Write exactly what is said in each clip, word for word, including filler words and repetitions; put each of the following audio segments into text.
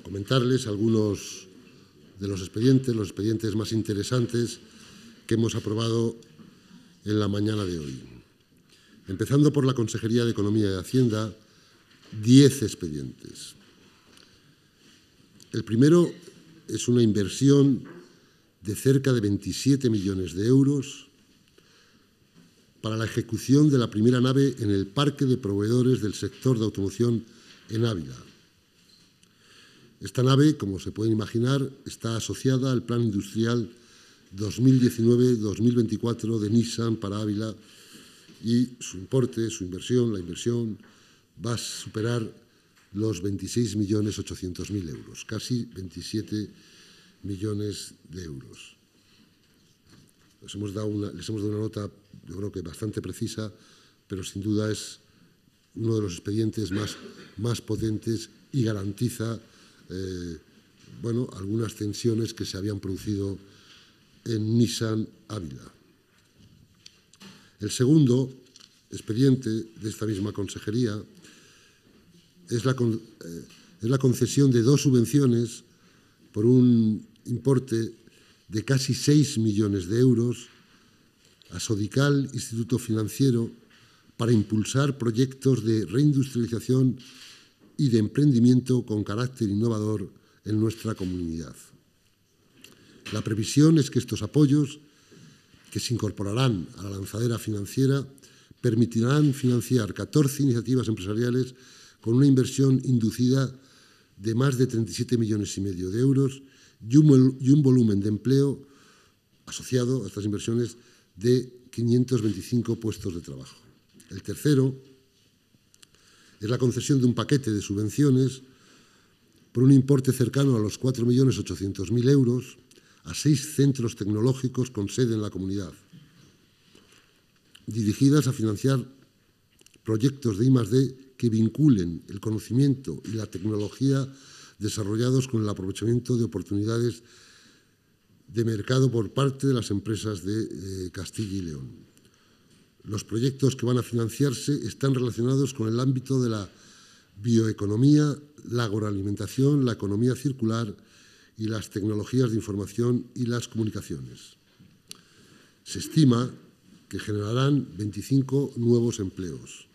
comentarles algunos de los expedientes, los expedientes más interesantes que hemos aprobado en la mañana de hoy. Empezando por la Consejería de Economía y Hacienda, diez expedientes. El primero es una inversión de cerca de veintisiete millones de euros para la ejecución de la primera nave en el parque de proveedores del sector de automoción en Ávila. Esta nave, como se pueden imaginar, está asociada al Plan Industrial dos mil diecinueve dos mil veinticuatro de Nissan para Ávila y su importe, su inversión, la inversión, va a superar los veintiséis millones ochocientos mil euros, casi veintisiete millones de euros. Les hemos dado una, les hemos dado una nota, yo creo que bastante precisa, pero sin duda es uno de los expedientes más, más potentes y garantiza eh, bueno, algunas tensiones que se habían producido en Nissan Ávila. El segundo expediente de esta misma consejería es la, eh, es la concesión de dos subvenciones por un importe de casi seis millones de euros a Sodical, Instituto Financiero, para impulsar proyectos de reindustrialización y de emprendimiento con carácter innovador en nuestra comunidad. La previsión es que estos apoyos, que se incorporarán a la lanzadera financiera, permitirán financiar catorce iniciativas empresariales con una inversión inducida de más de treinta y siete millones y medio de euros y un, y un volumen de empleo asociado a estas inversiones de quinientos veinticinco puestos de trabajo. El tercero es la concesión de un paquete de subvenciones por un importe cercano a los cuatro millones ochocientos mil euros a seis centros tecnológicos con sede en la comunidad, dirigidas a financiar proyectos de I más D que vinculen el conocimiento y la tecnología desarrollados con el aprovechamiento de oportunidades de mercado por parte de las empresas de eh, Castilla y León. Los proyectos que van a financiarse están relacionados con el ámbito de la bioeconomía, la agroalimentación, la economía circular y las tecnologías de información y las comunicaciones. Se estima que generarán veinticinco nuevos empleos.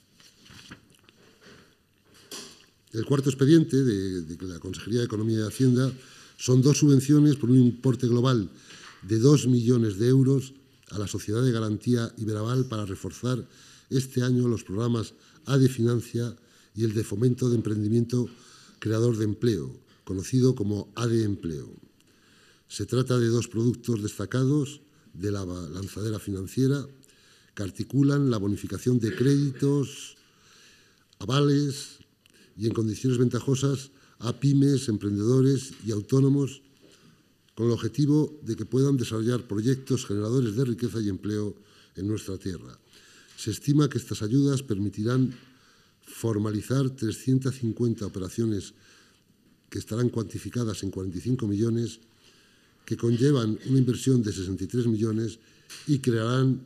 El cuarto expediente de, de la Consejería de Economía y Hacienda son dos subvenciones por un importe global de dos millones de euros a la Sociedad de Garantía Iberaval para reforzar este año los programas A D E Financia y el de Fomento de Emprendimiento Creador de Empleo, conocido como A D E Empleo. Se trata de dos productos destacados de la lanzadera financiera que articulan la bonificación de créditos, avales y en condiciones ventajosas a pymes, emprendedores y autónomos con el objetivo de que puedan desarrollar proyectos generadores de riqueza y empleo en nuestra tierra. Se estima que estas ayudas permitirán formalizar trescientas cincuenta operaciones que estarán cuantificadas en cuarenta y cinco millones, que conllevan una inversión de sesenta y tres millones y crearán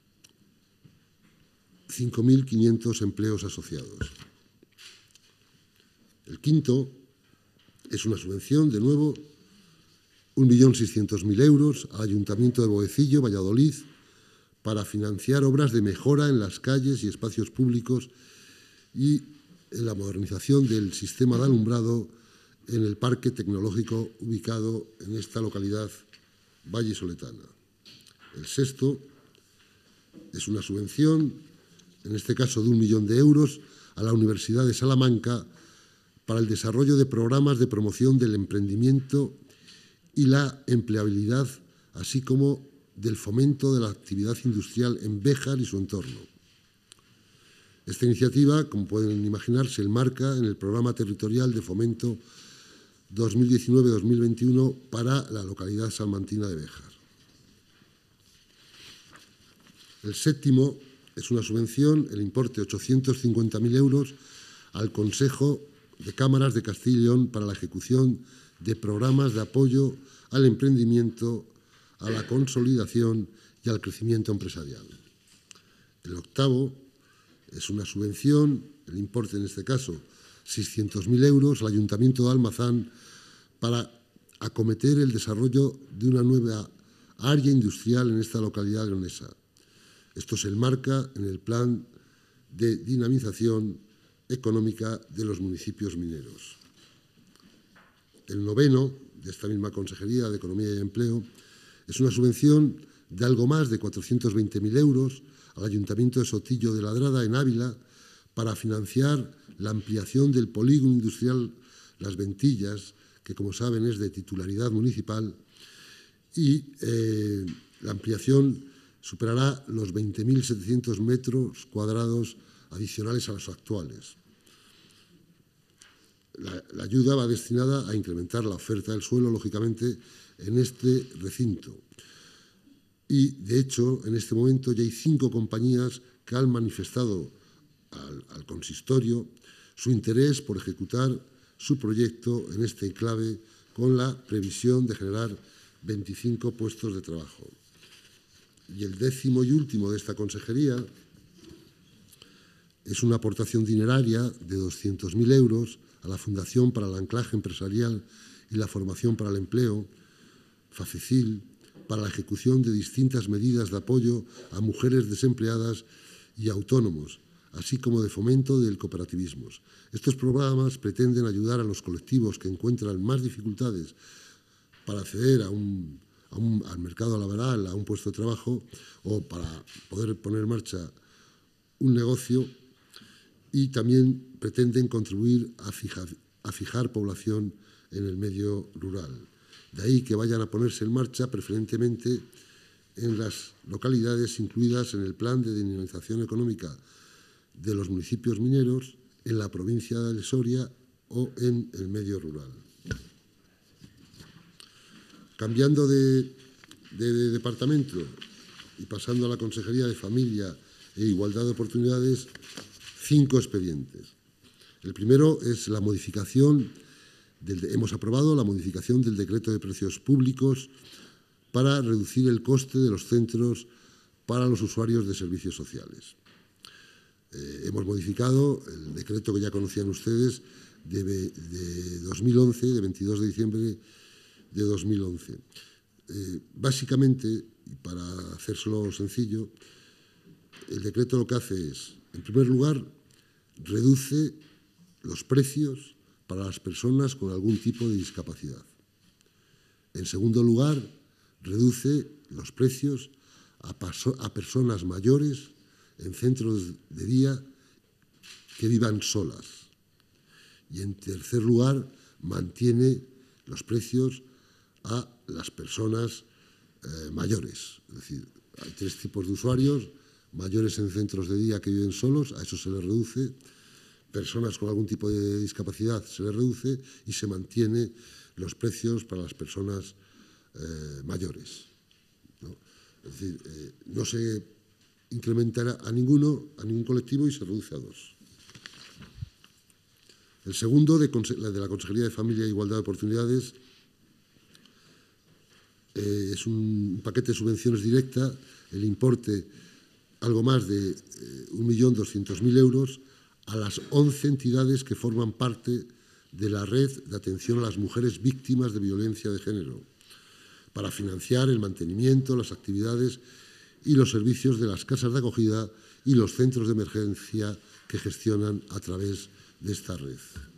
cinco mil quinientos empleos asociados. El quinto es una subvención, de nuevo, un millón seiscientos mil euros al Ayuntamiento de Boecillo, Valladolid, para financiar obras de mejora en las calles y espacios públicos y en la modernización del sistema de alumbrado en el parque tecnológico ubicado en esta localidad vallisoletana. El sexto es una subvención, en este caso de un millón de euros, a la Universidad de Salamanca para el desarrollo de programas de promoción del emprendimiento y la empleabilidad, así como del fomento de la actividad industrial en Béjar y su entorno. Esta iniciativa, como pueden imaginar, se enmarca en el Programa Territorial de Fomento dos mil diecinueve dos mil veintiuno para la localidad salmantina de Béjar. El séptimo es una subvención, el importe de ochocientos cincuenta mil euros, al Consejo de Cámaras de Castilla y León para la ejecución de programas de apoyo al emprendimiento, a la consolidación y al crecimiento empresarial. El octavo es una subvención, el importe en este caso seiscientos mil euros al Ayuntamiento de Almazán para acometer el desarrollo de una nueva área industrial en esta localidad leonesa. Esto se enmarca en el plan de dinamización económica de los municipios mineros. El noveno de esta misma Consejería de Economía y Empleo es una subvención de algo más de cuatrocientos veinte mil euros al Ayuntamiento de Sotillo de Ladrada, en Ávila, para financiar la ampliación del polígono industrial Las Ventillas, que, como saben, es de titularidad municipal, y eh, la ampliación superará los veinte mil setecientos metros cuadrados adicionales a los actuales. La, la ayuda va destinada a incrementar la oferta del suelo, lógicamente, en este recinto. Y, de hecho, en este momento ya hay cinco compañías que han manifestado al, al consistorio su interés por ejecutar su proyecto en este enclave, con la previsión de generar veinticinco puestos de trabajo. Y el décimo y último de esta consejería es una aportación dineraria de doscientos mil euros a la Fundación para el Anclaje Empresarial y la Formación para el Empleo, FACECIL, para la ejecución de distintas medidas de apoyo a mujeres desempleadas y autónomos, así como de fomento del cooperativismo. Estos programas pretenden ayudar a los colectivos que encuentran más dificultades para acceder a un, a un, al mercado laboral, a un puesto de trabajo, o para poder poner en marcha un negocio, y también pretenden contribuir a fijar, a fijar población en el medio rural. De ahí que vayan a ponerse en marcha preferentemente en las localidades incluidas en el Plan de Dinamización Económica de los municipios mineros, en la provincia de Soria o en el medio rural. Cambiando de, de, de departamento y pasando a la Consejería de Familia e Igualdad de Oportunidades, cinco expedientes. El primero es la modificación, del, hemos aprobado la modificación del decreto de precios públicos para reducir el coste de los centros para los usuarios de servicios sociales. Eh, hemos modificado el decreto que ya conocían ustedes de, de dos mil once, de veintidós de diciembre de dos mil once. Eh, básicamente, y para hacérselo sencillo, el decreto lo que hace es, en primer lugar, reduce los precios para las personas con algún tipo de discapacidad. En segundo lugar, reduce los precios a, a personas mayores en centros de día que vivan solas. Y en tercer lugar, mantiene los precios a las personas eh, mayores. Es decir, hay tres tipos de usuarios: mayores en centros de día que viven solos, a eso se les reduce; personas con algún tipo de discapacidad se les reduce, y se mantiene los precios para las personas eh, mayores, ¿no? Es decir, eh, no se incrementará a ninguno, a ningún colectivo, y se reduce a dos. El segundo, de, de la Consejería de Familia e Igualdad de Oportunidades, eh, es un paquete de subvenciones directa, el importe algo más de eh, un millón doscientos mil euros a las once entidades que forman parte de la red de atención a las mujeres víctimas de violencia de género, para financiar el mantenimiento, las actividades y los servicios de las casas de acogida y los centros de emergencia que gestionan a través de esta red.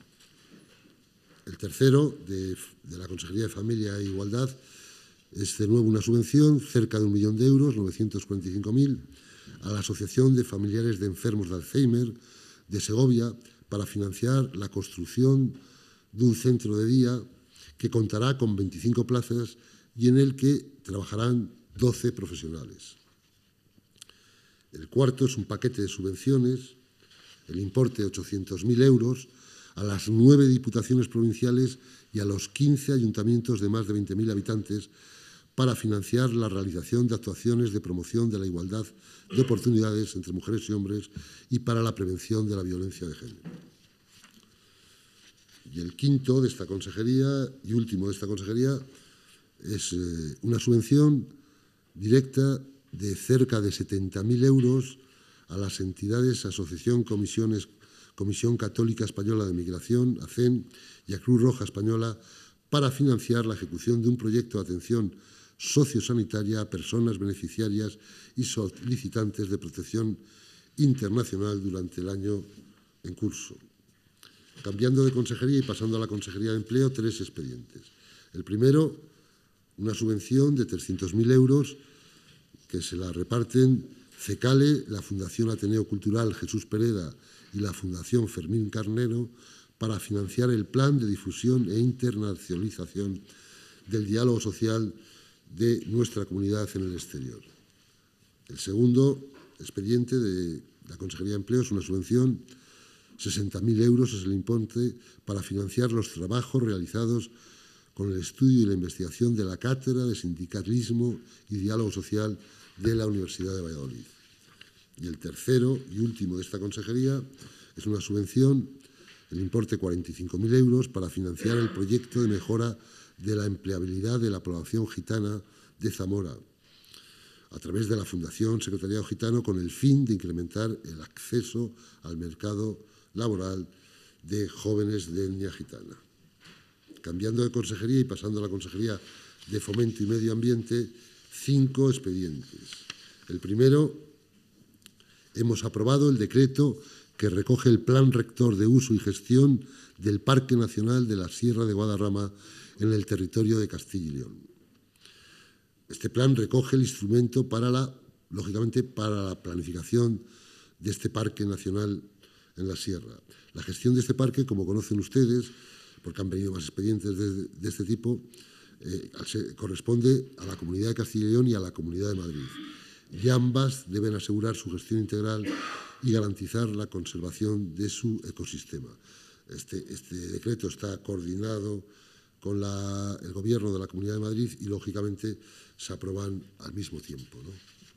El tercero, de, de la Consejería de Familia e Igualdad, es de nuevo una subvención, cerca de un millón de euros, novecientos cuarenta y cinco mil, a la Asociación de Familiares de Enfermos de Alzheimer de Segovia, para financiar la construcción de un centro de día que contará con veinticinco plazas y en el que trabajarán doce profesionales. El cuarto es un paquete de subvenciones, el importe de ochocientos mil euros, a las nueve diputaciones provinciales y a los quince ayuntamientos de más de veinte mil habitantes, para financiar la realización de actuaciones de promoción de la igualdad de oportunidades entre mujeres y hombres y para la prevención de la violencia de género. Y el quinto de esta consejería y último de esta consejería es eh, una subvención directa de cerca de setenta mil euros a las entidades, asociación, comisiones, Comisión Católica Española de Migración, A C E M, y a Cruz Roja Española para financiar la ejecución de un proyecto de atención sociosanitaria a personas beneficiarias y solicitantes de protección internacional durante el año en curso. Cambiando de consejería y pasando a la Consejería de Empleo, tres expedientes. El primero, una subvención de trescientos mil euros que se la reparten CECALE, la Fundación Ateneo Cultural Jesús Pereda y la Fundación Fermín Carnero para financiar el plan de difusión e internacionalización del diálogo social de nuestra comunidad en el exterior. El segundo expediente de la Consejería de Empleo es una subvención, sesenta mil euros es el importe, para financiar los trabajos realizados con el estudio y la investigación de la Cátedra de Sindicalismo y Diálogo Social de la Universidad de Valladolid. Y el tercero y último de esta consejería es una subvención, el importe cuarenta y cinco mil euros, para financiar el proyecto de mejora de la empleabilidad de la población gitana de Zamora, a través de la Fundación Secretariado Gitano, con el fin de incrementar el acceso al mercado laboral de jóvenes de etnia gitana. Cambiando de consejería y pasando a la Consejería de Fomento y Medio Ambiente, cinco expedientes. El primero, hemos aprobado el decreto que recoge el Plan Rector de Uso y Gestión del Parque Nacional de la Sierra de Guadarrama en el territorio de Castilla y León. Este plan recoge el instrumento para la, lógicamente, para la planificación de este Parque Nacional en la Sierra. La gestión de este parque, como conocen ustedes, porque han venido más expedientes de, de este tipo, eh, se, corresponde a la Comunidad de Castilla y León y a la Comunidad de Madrid. Y ambas deben asegurar su gestión integral y garantizar la conservación de su ecosistema. Este, este decreto está coordinado con la, el Gobierno de la Comunidad de Madrid y, lógicamente, se aprueban al mismo tiempo, ¿no?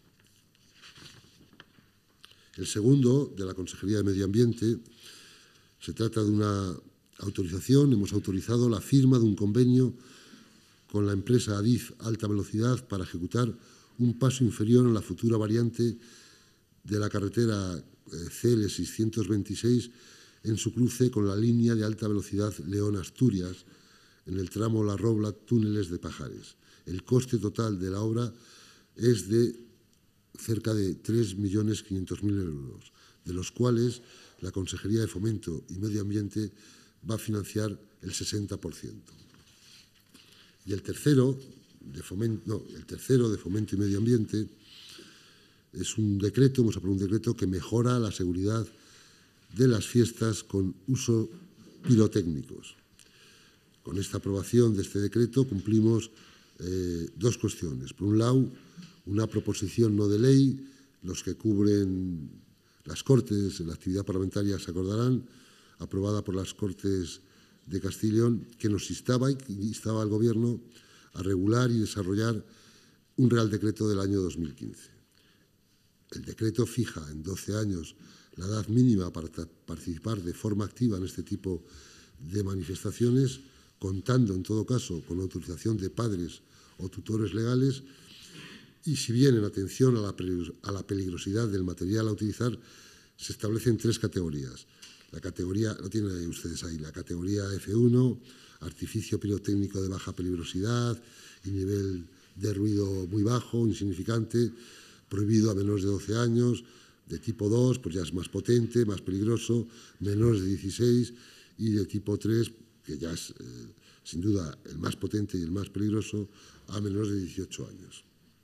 El segundo, de la Consejería de Medio Ambiente, se trata de una autorización. Hemos autorizado la firma de un convenio con la empresa Adif Alta Velocidad para ejecutar un paso inferior en la futura variante de la carretera C L seiscientos veintiséis en su cruce con la línea de alta velocidad León-Asturias en el tramo La Robla-Túneles de Pajares. El coste total de la obra es de cerca de tres millones quinientos mil euros, de los cuales la Consejería de Fomento y Medio Ambiente va a financiar el sesenta por ciento. Y el tercero, de fomento, no, el tercero de Fomento y Medio Ambiente es un decreto, hemos aprobado un decreto que mejora la seguridad de las fiestas con uso pirotécnicos. Con esta aprobación de este decreto cumplimos eh, dos cuestiones. Por un lado, una proposición no de ley, los que cubren las Cortes, en la actividad parlamentaria se acordarán, aprobada por las Cortes de Castilla y León, que nos instaba y instaba al Gobierno a regular y desarrollar un Real Decreto del año dos mil quince. El decreto fija en doce años la edad mínima para participar de forma activa en este tipo de manifestaciones, contando en todo caso con la autorización de padres o tutores legales, y si bien en atención a la, a la peligrosidad del material a utilizar se establecen tres categorías. La categoría, lo tienen ustedes ahí, la categoría F uno, artificio pirotécnico de baja peligrosidad y nivel de ruido muy bajo, insignificante, prohibido a menores de doce años, de tipo dos, pues ya es más potente, más peligroso, menores de dieciséis, y de tipo tres, que ya es eh, sin duda el más potente y el más peligroso, a menores de dieciocho años.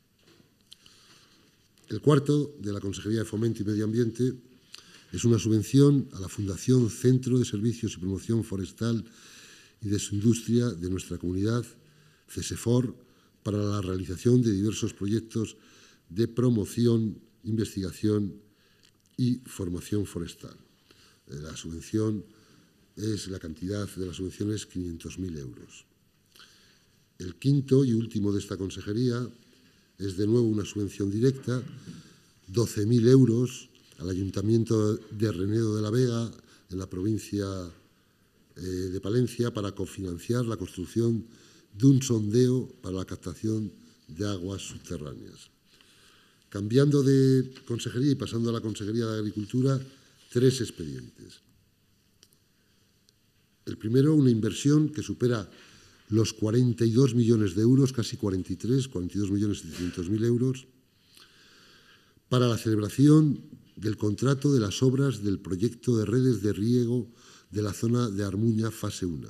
El cuarto, de la Consejería de Fomento y Medio Ambiente, es una subvención a la Fundación Centro de Servicios y Promoción Forestal y de su Industria de nuestra comunidad, CESEFOR, para la realización de diversos proyectos de promoción, investigación y formación forestal. La subvención es, la cantidad de la subvención es quinientos mil euros. El quinto y último de esta consejería es de nuevo una subvención directa, doce mil euros al Ayuntamiento de Renedo de la Vega, en la provincia eh, de Palencia, para cofinanciar la construcción de un sondeo para la captación de aguas subterráneas. Cambiando de consejería y pasando a la Consejería de Agricultura, tres expedientes. El primero, una inversión que supera los cuarenta y dos millones de euros, casi cuarenta y tres, cuarenta y dos millones setecientos mil euros, para la celebración del contrato de las obras del proyecto de redes de riego de la zona de Armuña, fase uno.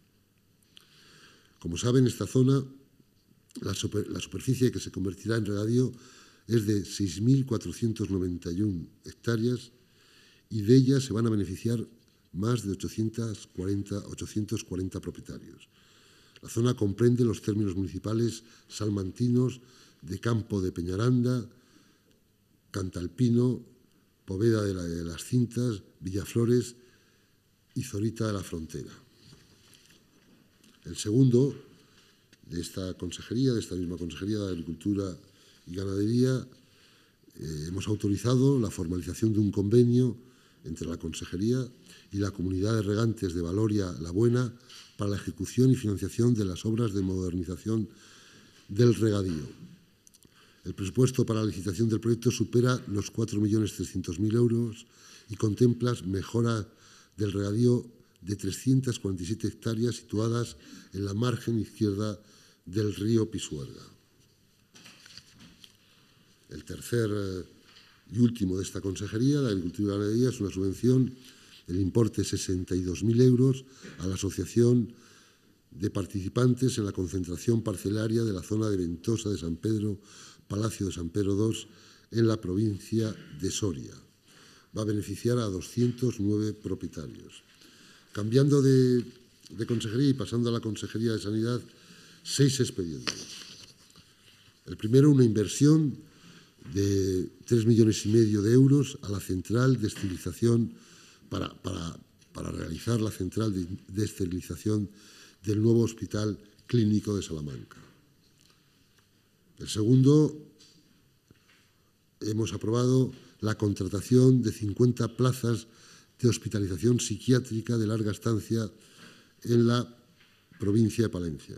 Como saben, esta zona, la, super, la superficie que se convertirá en regadío es de seis mil cuatrocientas noventa y una hectáreas y de ellas se van a beneficiar más de ochocientos cuarenta propietarios. La zona comprende los términos municipales salmantinos de Campo de Peñaranda, Cantalpino, Poveda de, la, de las Cintas, Villaflores y Zorita de la Frontera. El segundo de esta consejería, de esta misma consejería de Agricultura y Ganadería, eh, hemos autorizado la formalización de un convenio entre la consejería y la comunidad de regantes de Valoria La Buena para la ejecución y financiación de las obras de modernización del regadío. El presupuesto para la licitación del proyecto supera los cuatro millones trescientos mil euros y contempla mejora del regadío de trescientas cuarenta y siete hectáreas situadas en la margen izquierda del río Pisuerga. El tercer y último de esta consejería, de Agricultura y Ganadería, es una subvención del importe de sesenta y dos mil euros a la Asociación de Participantes en la Concentración Parcelaria de la zona de Ventosa de San Pedro, Palacio de San Pedro dos, en la provincia de Soria. Va a beneficiar a doscientos nueve propietarios. Cambiando de, de consejería y pasando a la Consejería de Sanidad, seis expedientes. El primero, una inversión de tres millones y medio de euros a la central de esterilización para, para, para realizar la central de, de esterilización del nuevo Hospital Clínico de Salamanca. El segundo, hemos aprobado la contratación de cincuenta plazas de hospitalización psiquiátrica de larga estancia en la provincia de Palencia.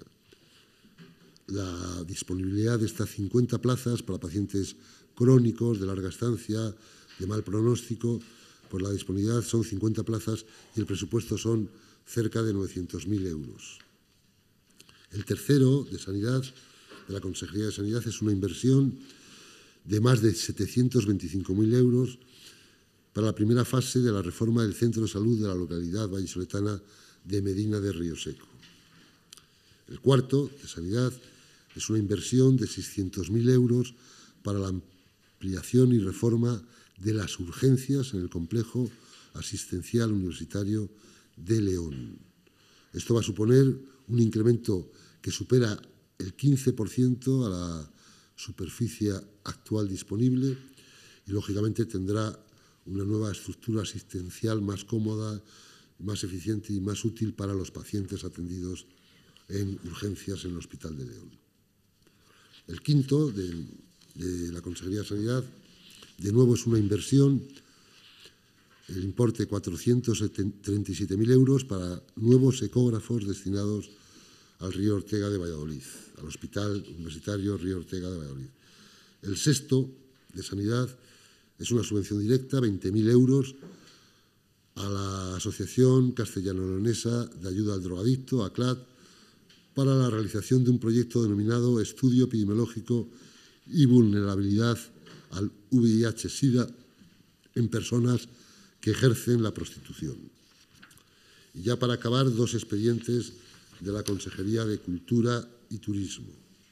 La disponibilidad de estas cincuenta plazas para pacientes crónicos de larga estancia, de mal pronóstico, pues la disponibilidad son cincuenta plazas y el presupuesto son cerca de novecientos mil euros. El tercero, de Sanidad, de la Consejería de Sanidad, es una inversión de más de setecientos veinticinco mil euros para la primera fase de la reforma del Centro de Salud de la localidad vallisoletana de Medina de Rioseco. El cuarto, de Sanidad, es una inversión de seiscientos mil euros para la ampliación y reforma de las urgencias en el complejo asistencial universitario de León. Esto va a suponer un incremento que supera el quince por ciento a la superficie actual disponible y, lógicamente, tendrá una nueva estructura asistencial más cómoda, más eficiente y más útil para los pacientes atendidos en urgencias en el Hospital de León. El quinto, de, de la Consejería de Sanidad, de nuevo es una inversión, el importe de cuatrocientos treinta y siete mil euros para nuevos ecógrafos destinados al Río Ortega de Valladolid, al Hospital Universitario Río Ortega de Valladolid. El sexto, de Sanidad, es una subvención directa, veinte mil euros, a la Asociación Castellano-Leonesa de Ayuda al Drogadicto, A C L A D, para la realización de un proyecto denominado Estudio Epidemiológico y Vulnerabilidad al V I H SIDA en personas que ejercen la prostitución. Y ya para acabar, dos expedientes de la Consejería de Cultura y Turismo.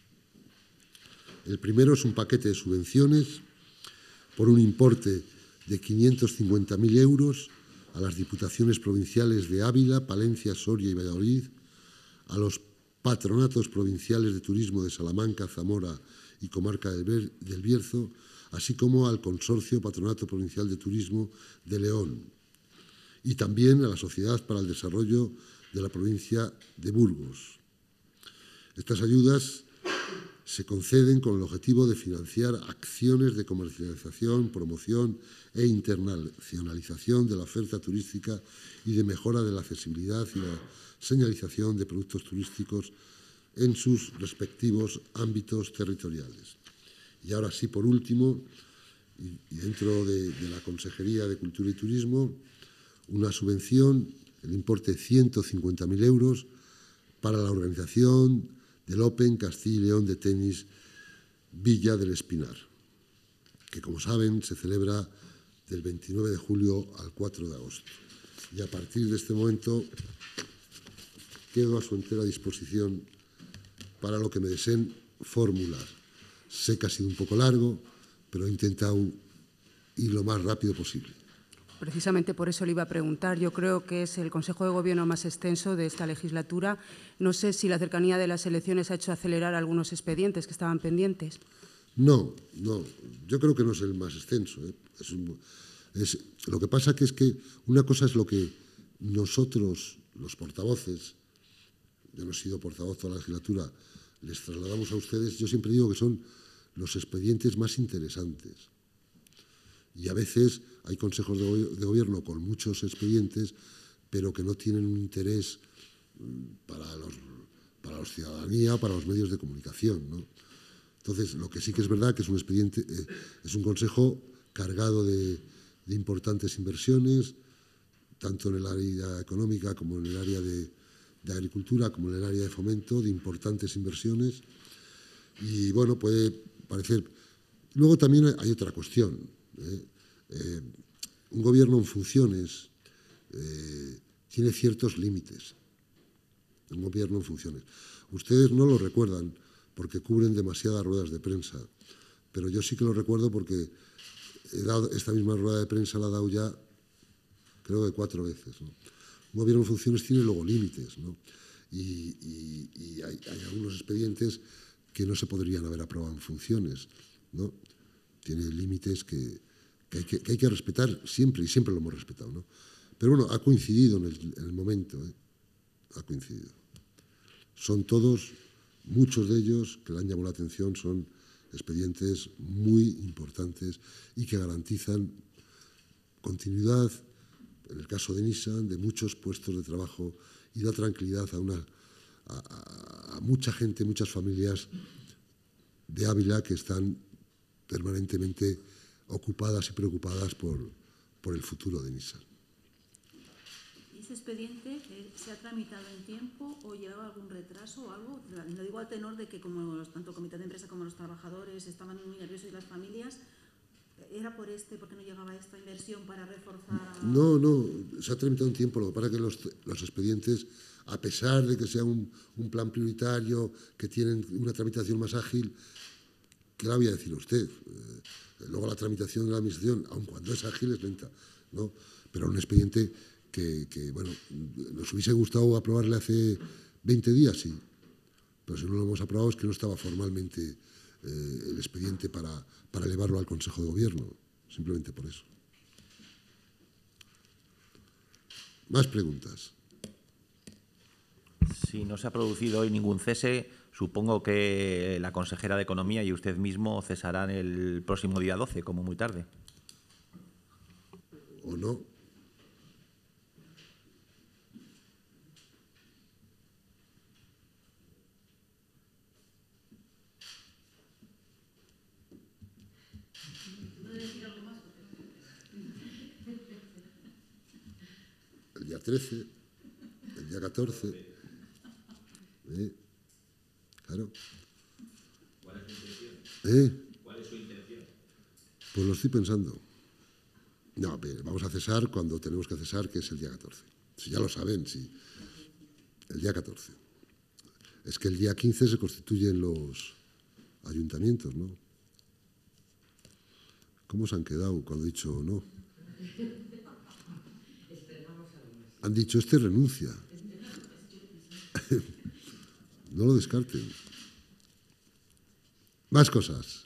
El primero es un paquete de subvenciones por un importe de quinientos cincuenta mil euros a las diputaciones provinciales de Ávila, Palencia, Soria y Valladolid, a los patronatos provinciales de turismo de Salamanca, Zamora y Comarca del Bierzo, así como al Consorcio Patronato Provincial de Turismo de León, y también a la Sociedad para el Desarrollo de la provincia de Burgos. Estas ayudas se conceden con el objetivo de financiar acciones de comercialización, promoción e internacionalización de la oferta turística y de mejora de la accesibilidad y la señalización de productos turísticos en sus respectivos ámbitos territoriales. Y ahora sí, por último, y dentro de, de la Consejería de Cultura y Turismo, una subvención el importe de ciento cincuenta mil euros para la organización del Open Castilla y León de tenis Villa del Espinar, que, como saben, se celebra del veintinueve de julio al cuatro de agosto. Y a partir de este momento quedo a su entera disposición para lo que me deseen formular. Sé que ha sido un poco largo, pero he intentado ir lo más rápido posible. Precisamente por eso le iba a preguntar. Yo creo que es el Consejo de Gobierno más extenso de esta legislatura. No sé si la cercanía de las elecciones ha hecho acelerar algunos expedientes que estaban pendientes. No, no. Yo creo que no es el más extenso. ¿eh? Es un, es, lo que pasa que es que una cosa es lo que nosotros, los portavoces, yo no he sido portavoz toda la legislatura, les trasladamos a ustedes. Yo siempre digo que son los expedientes más interesantes. Y a veces hay consejos de, de gobierno con muchos expedientes, pero que no tienen un interés para los, para la ciudadanía, para los medios de comunicación, ¿no? Entonces, lo que sí que es verdad que es un expediente, eh, es un consejo cargado de, de importantes inversiones, tanto en el área económica como en el área de, de agricultura, como en el área de fomento, de importantes inversiones. Y bueno, puede parecer. Luego también hay otra cuestión. ¿eh? Eh, un gobierno en funciones eh, tiene ciertos límites. Un gobierno en funciones. Ustedes no lo recuerdan porque cubren demasiadas ruedas de prensa, pero yo sí que lo recuerdo porque he dado esta misma rueda de prensa la he dado ya, creo que cuatro veces, ¿no? Un gobierno en funciones tiene luego límites, ¿no? Y, y, y hay, hay algunos expedientes que no se podrían haber aprobado en funciones, ¿no? Tiene límites que, que, hay que, que hay que respetar siempre, y siempre lo hemos respetado, ¿no? Pero bueno, ha coincidido en el, en el momento, ¿eh? Ha coincidido. Son todos, muchos de ellos, que le han llamado la atención, son expedientes muy importantes y que garantizan continuidad, en el caso de Nissan, de muchos puestos de trabajo y da tranquilidad a, una, a, a mucha gente, muchas familias de Ávila que están permanentemente ocupadas y preocupadas por, por el futuro de Nissan. ¿Ese expediente eh, se ha tramitado en tiempo o llevaba algún retraso o algo? Lo digo al tenor de que como los, tanto el comité de empresa como los trabajadores estaban muy nerviosos y las familias, ¿era por este, porque no llegaba esta inversión para reforzar? A... No, no, se ha tramitado en tiempo. Lo que pasa es que los, los expedientes, a pesar de que sea un, un plan prioritario, que tienen una tramitación más ágil, ¿qué le voy a decir a usted? Eh, luego la tramitación de la administración, aun cuando es ágil, es lenta, ¿no? Pero un expediente que, que, bueno, nos hubiese gustado aprobarle hace veinte días, sí. Pero si no lo hemos aprobado es que no estaba formalmente eh, el expediente para, para elevarlo al Consejo de Gobierno, simplemente por eso. Más preguntas. Si no se ha producido hoy ningún cese, supongo que la consejera de Economía y usted mismo cesarán el próximo día doce, como muy tarde. ¿O no? El día trece, el día catorce. ¿Eh? Claro. ¿Cuál es su intención? ¿Eh? ¿Cuál es su intención? Pues lo estoy pensando. No, vamos a cesar cuando tenemos que cesar, que es el día catorce. Si ya lo saben, sí. El día catorce. Es que el día quince se constituyen los ayuntamientos, ¿no? ¿Cómo se han quedado cuando he dicho no? Han dicho, este renuncia. No lo descarten. Más cosas.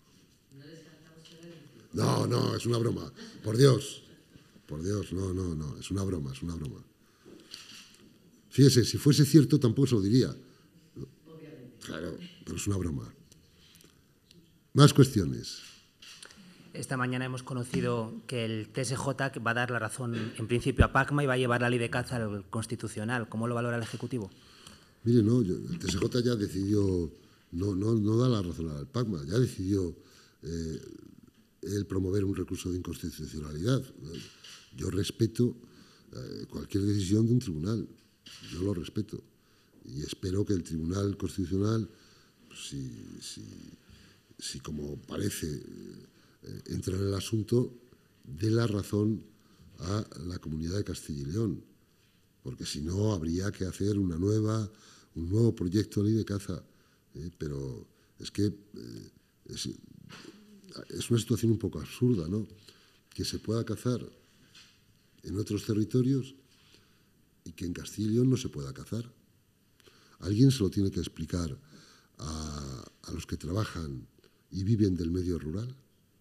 No, no, es una broma. Por Dios. Por Dios, no, no, no. Es una broma, es una broma. Fíjese, si fuese cierto tampoco se lo diría. Claro, pero es una broma. Más cuestiones. Esta mañana hemos conocido que el T S J va a dar la razón en principio a Pacma y va a llevar la ley de caza al Constitucional. ¿Cómo lo valora el Ejecutivo? Mire, no, el T S J ya decidió, no, no, no da la razón al Pacma, ya decidió eh, él promover un recurso de inconstitucionalidad. Yo respeto eh, cualquier decisión de un tribunal. Yo lo respeto y espero que el Tribunal Constitucional, si, si, si como parece eh, entra en el asunto, dé la razón a la Comunidad de Castilla y León, porque si no habría que hacer una nueva, un nuevo proyecto de ley de caza. Eh, pero es que eh, es, es una situación un poco absurda, ¿no? Que se pueda cazar en otros territorios y que en Castilla y León no se pueda cazar. Alguien se lo tiene que explicar a, a los que trabajan y viven del medio rural.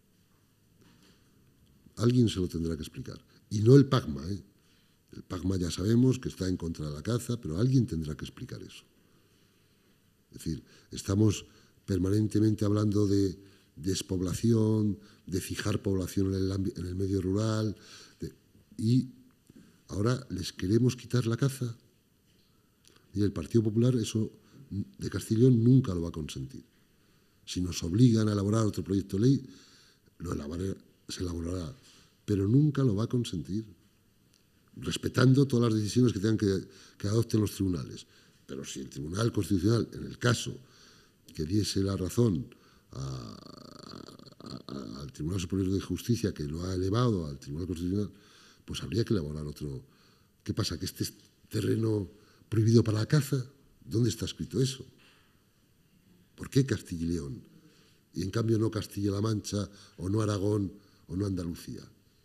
Alguien se lo tendrá que explicar. Y no el PACMA, ¿eh? El PACMA ya sabemos que está en contra de la caza, pero alguien tendrá que explicar eso. Es decir, estamos permanentemente hablando de despoblación, de fijar población en el, en el medio rural, de, y ahora les queremos quitar la caza. Y el Partido Popular eso de Castilla y León nunca lo va a consentir. Si nos obligan a elaborar otro proyecto de ley, lo elaborará, se elaborará, pero nunca lo va a consentir, respetando todas las decisiones que tengan que, que adopten los tribunales. Pero si el Tribunal Constitucional, en el caso que diese la razón a, a, a, al Tribunal Superior de Justicia, que lo ha elevado al Tribunal Constitucional, pues habría que elaborar otro. ¿Qué pasa? ¿Que este es terreno prohibido para la caza? ¿Dónde está escrito eso? ¿Por qué Castilla y León? Y en cambio no Castilla-La Mancha, o no Aragón, o no Andalucía.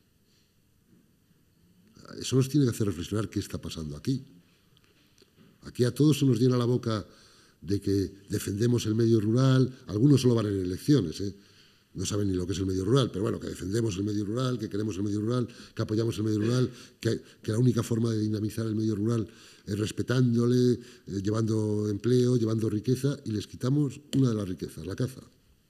Eso nos tiene que hacer reflexionar qué está pasando aquí. Aquí a todos se nos llena la boca de que defendemos el medio rural. Algunos solo van en elecciones, ¿eh? No saben ni lo que es el medio rural, pero bueno, que defendemos el medio rural, que queremos el medio rural, que apoyamos el medio rural, que, que la única forma de dinamizar el medio rural es respetándole, eh, llevando empleo, llevando riqueza, y les quitamos una de las riquezas, la caza.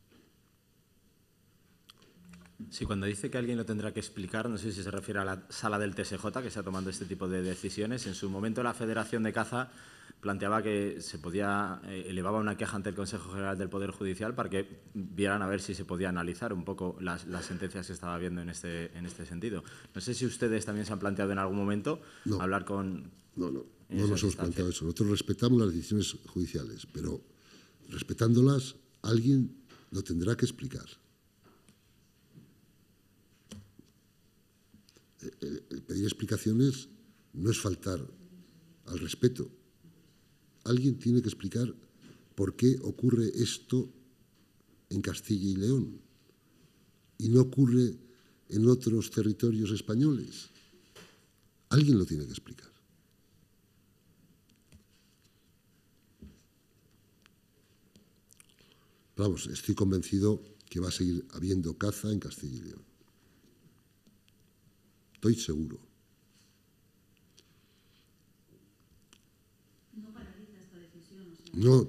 Sí, cuando dice que alguien lo tendrá que explicar, no sé si se refiere a la sala del T S J que está tomando este tipo de decisiones. En su momento la Federación de Caza planteaba que se podía, eh, elevaba una queja ante el Consejo General del Poder Judicial para que vieran a ver si se podía analizar un poco las, las sentencias que estaba viendo en este, en este sentido. No sé si ustedes también se han planteado en algún momento no, hablar con... No, no, no nos hemos planteado eso. Nosotros respetamos las decisiones judiciales, pero respetándolas, alguien lo tendrá que explicar. El, el pedir explicaciones no es faltar al respeto. Alguien tiene que explicar por qué ocurre esto en Castilla y León y no ocurre en otros territorios españoles. Alguien lo tiene que explicar. Pero vamos, estoy convencido que va a seguir habiendo caza en Castilla y León. Estoy seguro. ¿No paraliza esta decisión? O sea... No.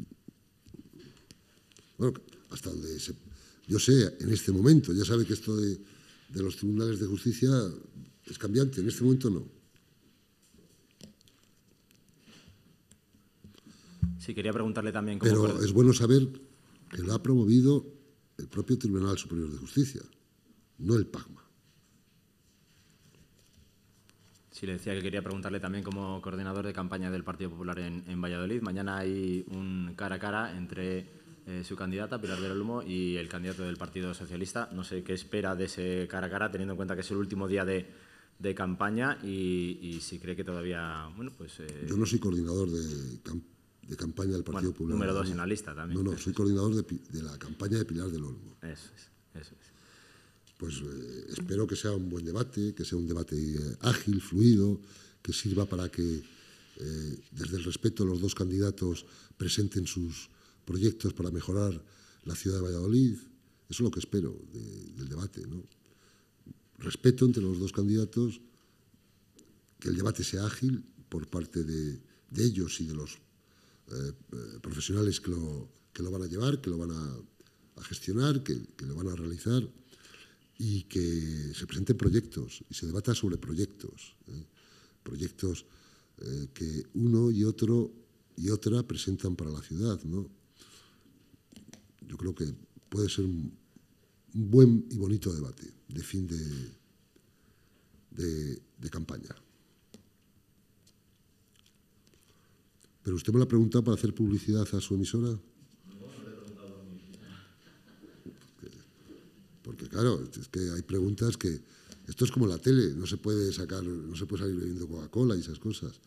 Bueno, hasta donde se, yo sé, en este momento, ya sabe que esto de, de los tribunales de justicia es cambiante, en este momento no. Sí, quería preguntarle también cómo... Pero es bueno saber que lo ha promovido el propio Tribunal Superior de Justicia, no el PACMA. Sí, le decía que quería preguntarle también como coordinador de campaña del Partido Popular en, en Valladolid. Mañana hay un cara a cara entre eh, su candidata, Pilar del Olmo, y el candidato del Partido Socialista. No sé qué espera de ese cara a cara, teniendo en cuenta que es el último día de, de campaña y, y si cree que todavía... bueno, pues eh, Yo no soy coordinador de, de campaña del Partido bueno, Popular. número dos en la lista también. No, no, soy coordinador de, de la campaña de Pilar del Olmo. Eso es, eso es. Pues eh, espero que sea un buen debate, que sea un debate eh, ágil, fluido, que sirva para que eh, desde el respeto los dos candidatos presenten sus proyectos para mejorar la ciudad de Valladolid. Eso es lo que espero de, del debate, ¿no? Respeto entre los dos candidatos, que el debate sea ágil por parte de, de ellos y de los eh, eh, profesionales que lo, que lo van a llevar, que lo van a, a gestionar, que, que lo van a realizar, y que se presenten proyectos y se debata sobre proyectos, ¿eh? proyectos eh, que uno y otro y otra presentan para la ciudad, ¿no? Yo creo que puede ser un, un buen y bonito debate de fin de, de, de campaña. ¿Pero usted me lo ha preguntado para hacer publicidad a su emisora? Porque claro, es que hay preguntas que... Esto es como la tele, no se puede sacar, no se puede salir bebiendo Coca-Cola y esas cosas.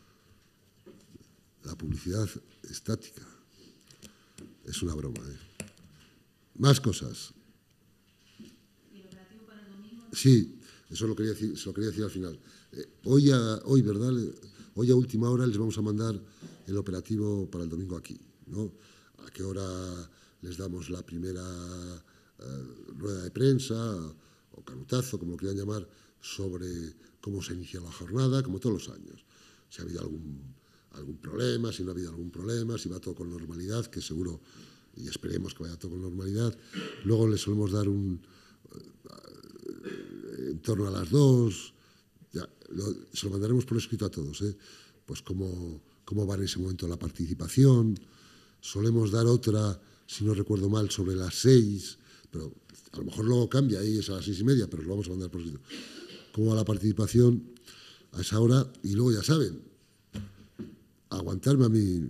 La publicidad estática. Es una broma, ¿eh? Más cosas. ¿Y el operativo para el domingo? Sí, eso lo quería decir, se lo quería decir al final. Eh, hoy, a, hoy, ¿verdad? Hoy a última hora les vamos a mandar el operativo para el domingo aquí, ¿no? ¿A qué hora les damos la primera eh, rueda de prensa o canutazo, como lo quieran llamar, sobre cómo se inicia la jornada, como todos los años? Si ha habido algún, algún problema, si no ha habido algún problema, si va todo con normalidad, que seguro, y esperemos que vaya todo con normalidad. Luego les solemos dar un... Eh, en torno a las dos... Ya, lo, se lo mandaremos por escrito a todos, ¿eh? Pues cómo, cómo va en ese momento la participación. Solemos dar otra, si no recuerdo mal, sobre las seis, pero a lo mejor luego cambia y es a las seis y media, pero lo vamos a mandar por escrito. Cómo va la participación a esa hora y luego ya saben, aguantarme a mí.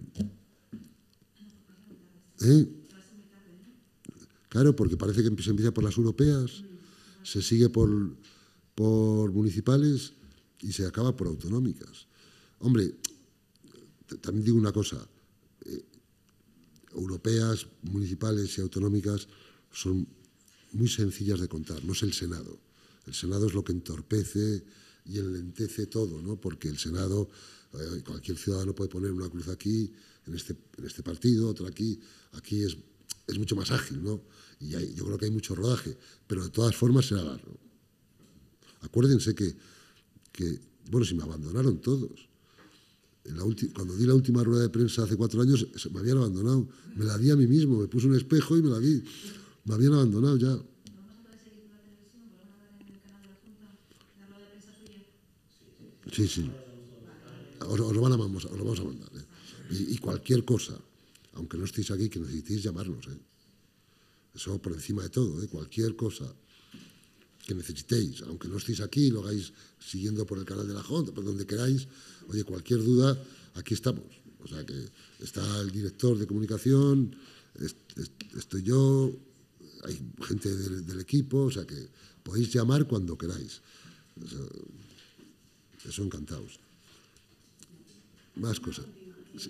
¿Eh? Claro, porque parece que se empieza por las europeas, se sigue por, por municipales y se acaba por autonómicas. Hombre, también digo una cosa, eh, europeas, municipales y autonómicas son muy sencillas de contar, no es el Senado. El Senado es lo que entorpece y enlentece todo, ¿no? Porque el Senado, eh, cualquier ciudadano puede poner una cruz aquí, en este, en este partido, otra aquí, aquí es, es mucho más ágil, ¿no? Y hay, yo creo que hay mucho rodaje, pero de todas formas será largo. Acuérdense que, que bueno, si me abandonaron todos. En la cuando di la última rueda de prensa hace cuatro años, me habían abandonado. Me la di a mí mismo, me puse un espejo y me la di. Me habían abandonado ya. Sí, sí. Os, os, lo, van a, os lo vamos a mandar. ¿eh? Y, y cualquier cosa, aunque no estéis aquí, que necesitéis llamarnos. ¿eh? Eso por encima de todo, ¿eh? Cualquier cosa que necesitéis, aunque no estéis aquí, lo hagáis siguiendo por el canal de la Junta, por donde queráis, oye, cualquier duda, aquí estamos. O sea que está el director de comunicación, est, est, estoy yo, hay gente del, del equipo, o sea que podéis llamar cuando queráis. Eso, eso encantados. Más cosas. Sí.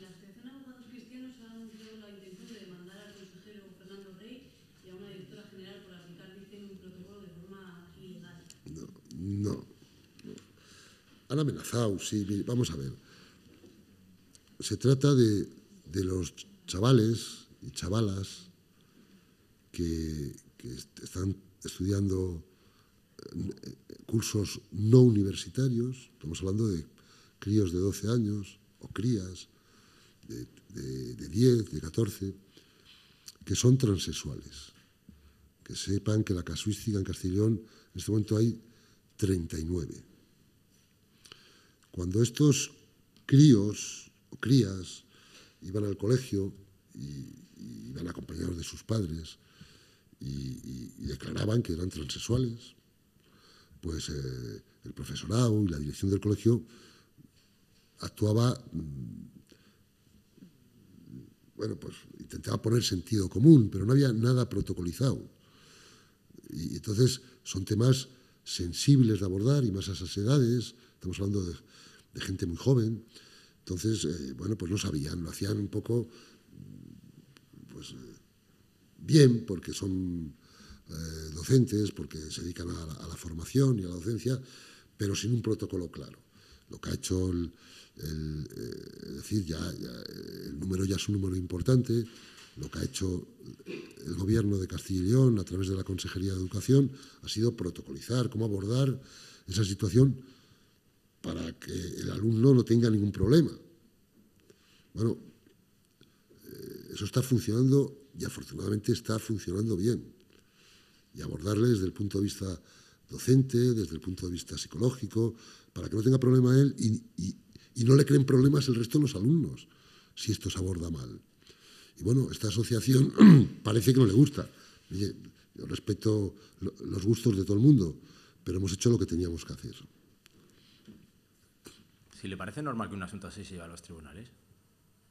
No, no. Han amenazado, sí. Vamos a ver. Se trata de, de los chavales y chavalas que, que están estudiando cursos no universitarios. Estamos hablando de críos de doce años o crías de, de, de diez, de catorce, que son transexuales. Que sepan que la casuística en Castellón en este momento hay treinta y nueve. Cuando estos críos o crías iban al colegio y, y iban acompañados de sus padres y, y, y declaraban que eran transexuales, pues eh, el profesorado y la dirección del colegio actuaba, bueno, pues intentaba poner sentido común, pero no había nada protocolizado. Y entonces son temas sensibles de abordar y más a esas edades, estamos hablando de, de gente muy joven, entonces, eh, bueno, pues no sabían, lo hacían un poco, pues, eh, bien, porque son eh, docentes, porque se dedican a la, a la formación y a la docencia, pero sin un protocolo claro. Lo que ha hecho el, el eh, es decir, ya, ya el número ya es un número importante. Lo que ha hecho el Gobierno de Castilla y León a través de la Consejería de Educación ha sido protocolizar cómo abordar esa situación para que el alumno no tenga ningún problema. Bueno, eh, eso está funcionando y afortunadamente está funcionando bien. Y abordarle desde el punto de vista docente, desde el punto de vista psicológico, para que no tenga problema él y, y, y no le creen problemas el resto de los alumnos si esto se aborda mal. Y bueno, esta asociación parece que no le gusta. Oye, yo respeto los gustos de todo el mundo, pero hemos hecho lo que teníamos que hacer. Si le parece normal que un asunto así se lleve a los tribunales.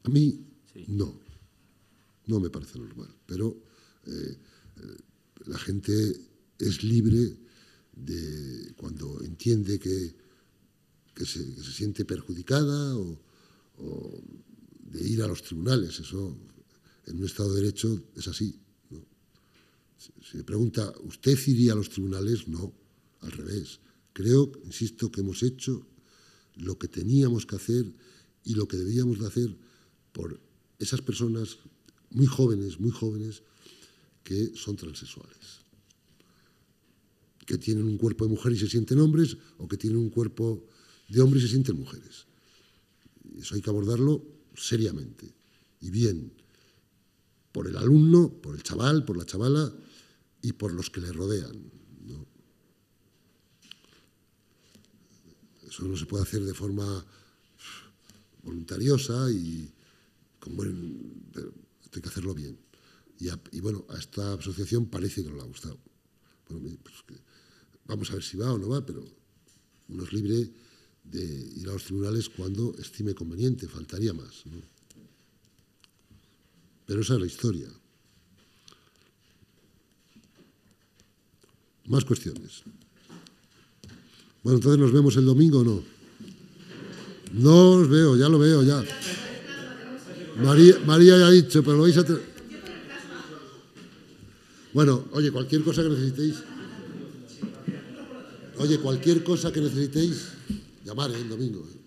A mí, Sí. no. No me parece normal. Pero eh, la gente es libre de, cuando entiende que, que, se, que se siente perjudicada o, o de ir a los tribunales. Eso, en un Estado de Derecho, es así, ¿no? Si, si me pregunta, ¿usted iría a los tribunales? No, al revés. Creo, insisto, que hemos hecho lo que teníamos que hacer y lo que debíamos de hacer por esas personas muy jóvenes, muy jóvenes, que son transexuales, que tienen un cuerpo de mujer y se sienten hombres, o que tienen un cuerpo de hombre y se sienten mujeres. Eso hay que abordarlo seriamente y bien, por el alumno, por el chaval, por la chavala y por los que le rodean, ¿no? Eso no se puede hacer de forma voluntariosa y con buen, pero hay que hacerlo bien. Y, a, y bueno, a esta asociación parece que no le ha gustado. Bueno, pues que, vamos a ver si va o no va, pero uno es libre de ir a los tribunales cuando estime conveniente, faltaría más, ¿no? Pero esa es la historia. Más cuestiones. Bueno, entonces nos vemos el domingo o no. No os veo, ya lo veo, ya. María, María ya ha dicho, pero lo vais a tener. Bueno, oye, cualquier cosa que necesitéis. Oye, cualquier cosa que necesitéis, llamar, ¿eh? El domingo. ¿eh?